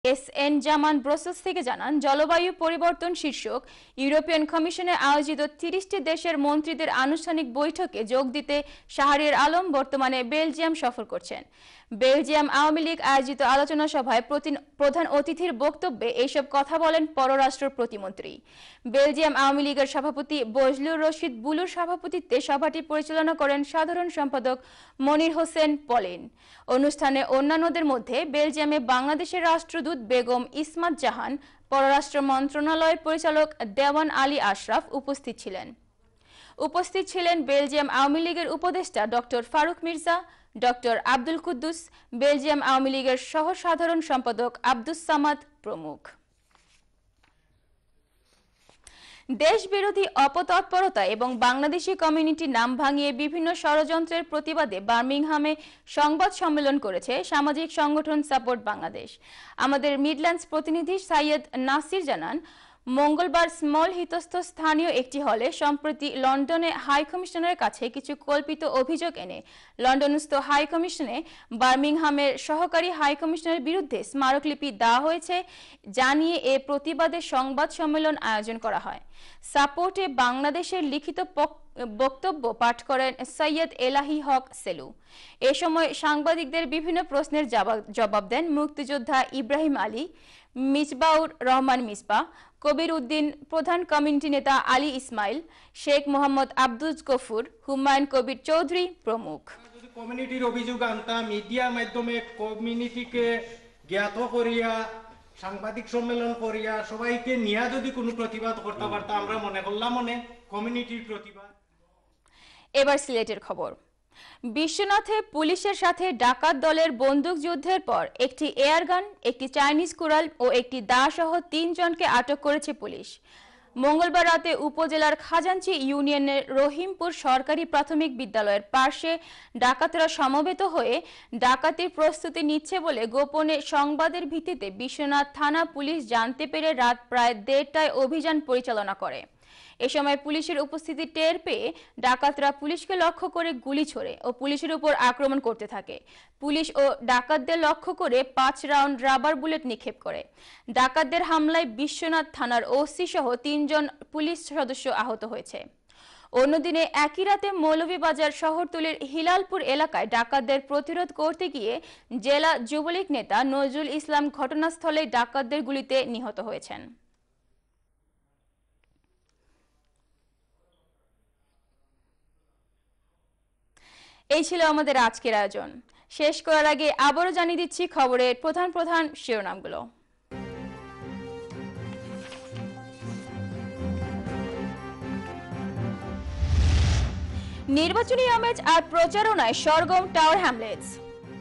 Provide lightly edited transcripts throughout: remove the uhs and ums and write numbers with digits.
S N. জামান Brussels থেকে জানান, জলবায়ু পরিবর্তন শীর্ষক ইউরোপিয়ান কমিশনে আয়োজিত 30টি দেশের মন্ত্রীদের আনুষ্ঠানিক বৈঠকে যোগ দিতে শাহরিয়ার আলম বর্তমানে বেলজিয়াম সফর করছেন। বেলজিয়াম আওয়ামী লীগ আয়োজিত আলোচনা সভায় প্রধান অতিথির বক্তব্যে এইসব কথা বলেন পররাষ্ট্র প্রতিমন্ত্রী। বেলজিয়াম আওয়ামী লীগের সভাপতি বজলুর রশিদ বুলুর সভাপতিত্বে সভাটি পরিচালনা করেন সাধারণ সম্পাদক মনির হোসেন পলিন। অনুষ্ঠানে অন্যান্যদের মধ্যে বেলজিয়ামে বাংলাদেশের রাষ্ট্রদূত বেগম ইসমাত জাহান, পররাষ্ট্র মন্ত্রণালয়ের পরিচালক দেওয়ান আলী আশরাফ উপস্থিত ছিলেন বেলজিয়াম আওয়ামী লীগের উপদেষ্টা doctor Faruk Mirza, doctor Abdul Kuddus, Belgium Awami লীগের সহ সাধারণ সম্পাদক আব্দুস সামাদ প্রমুখ। দেশবিরোধী অপতৎপরতা এবং বাংলাদেশি কমিউনিটির নাম ভাঙিয়ে বিভিন্ন ষড়যন্ত্রের প্রতিবাদে বার্মিংহামে সংবাদ সম্মেলন করেছে সামাজিক সংগঠন সাপোর্ট বাংলাদেশ। আমাদের মিডল্যান্ডস প্রতিনিধি সাইয়দ নাসির জানান, মঙ্গলবার স্মল হিতস্থ স্থানীয় একটি হলে সম্প্রতি লন্ডনে হাই কমিশনারের কাছে কিছু কল্পিত অভিযোগ এনে লন্ডনস্থ হাই কমিশনে বার্মিংহামের সহকারী হাই কমিশনারের বিরুদ্ধে স্মারকলিপি দেওয়া হয়েছে জানিয়ে এ প্রতিবাদে সংবাদ সম্মেলন আয়োজন করা হয়। সাপোর্টে বাংলাদেশের লিখিত বক্তব্য পাঠ করেন সৈয়দ এলাহি হক সেলু। এ সময় সাংবাদিকদের বিভিন্ন প্রশ্নের জবাব দেন মুক্তিযোদ্ধা ইব্রাহিম আলী, মিসবাউর রহমান মিসবা, কবির উদ্দিন, প্রধান কমিউনিটি নেতা আলী ইসমাইল, শেখ মোহাম্মদ আব্দুল গফুর, হুমায়ুন কবির চৌধুরী প্রমুখ। কমিউনিটির অভিযোগ আনতা মিডিয়া মাধ্যমে কমিউনিটিকে জ্ঞাত করিয়া সাংবাদিক সম্মেলন করিয়া সবাইকে নিয়ে যদি কোনো প্রতিবাদ করতে পারতাম আমরা মনে করলাম কমিউনিটির প্রতিবাদ। এবার সিলেটের খবর। বিশ্বনাথে পুলিশের সাথে ডাকাত দলের বন্দুক যুদ্ধের পর একটি এয়ারগান, একটি চাইনিজ কুড়াল ও একটি দা সহ 3 জনকে আটক করেছে পুলিশ। মঙ্গলবার রাতে উপজেলার খাজাঞ্চি ইউনিয়নের রহিমপুর সরকারি প্রাথমিক বিদ্যালয়ের পাশে ডাকাতরা সমবেত হয়ে ডাকাতির প্রস্তুতি নিচ্ছে বলে গোপনে সংবাদের ভিত্তিতে বিশ্বনাথ থানা পুলিশ জানতে পেরে রাত প্রায় 1:30টায় অভিযান পরিচালনা করে। এ সময় পুলিশের উপস্থিতি টের পেয়ে ডাকাতরা পুলিশকে লক্ষ্য করে গুলি ছোড়ে ও পুলিশের উপর আক্রমণ করতে থাকে। পুলিশ ও ডাকাতদের লক্ষ্য করে 5 রাউন্ড রাবার বুলেট নিক্ষেপ করে। ডাকাতদের হামলায় বিশ্বনাথ থানার ওসি সহ 3 জন পুলিশ সদস্য আহত হয়েছে। অন্যদিনে একই রাতে মৌলভীবাজার শহরতলির হিলালপুর এলাকায় ডাকাতদের প্রতিরোধ করতে গিয়ে জেলা যুবলীগ নেতা নজরুল ইসলাম ঘটনাস্থলে ডাকাতদের গুলিতে নিহত হয়েছেন। এই ছিল আমাদের আজকের আয়োজন। শেষ করার আগে আবারও জানিয়ে দিচ্ছি খবরের প্রধান শিরোনামগুলো। নির্বাচনী আমেজ আর প্রচারণায় সরগম টাওয়ার হ্যামলেটস।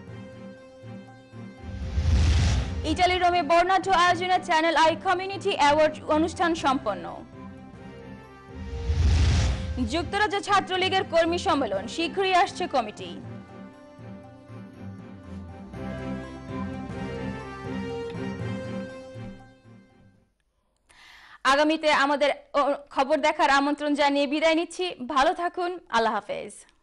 ইতালির রোমে বর্ণাঢ্য আয়োজনে চ্যানেল আই কমিউনিটি অ্যাওয়ার্ড অনুষ্ঠান সম্পন্ন। যুক্তরাজ্য ছাত্রলীগের কর্মী সম্মেলন, শীঘ্রই আসছে কমিটি। আগামীতে আমাদের খবর দেখার আমন্ত্রণ জানিয়ে বিদায় নিচ্ছি। ভালো থাকুন। আল্লাহ হাফেজ।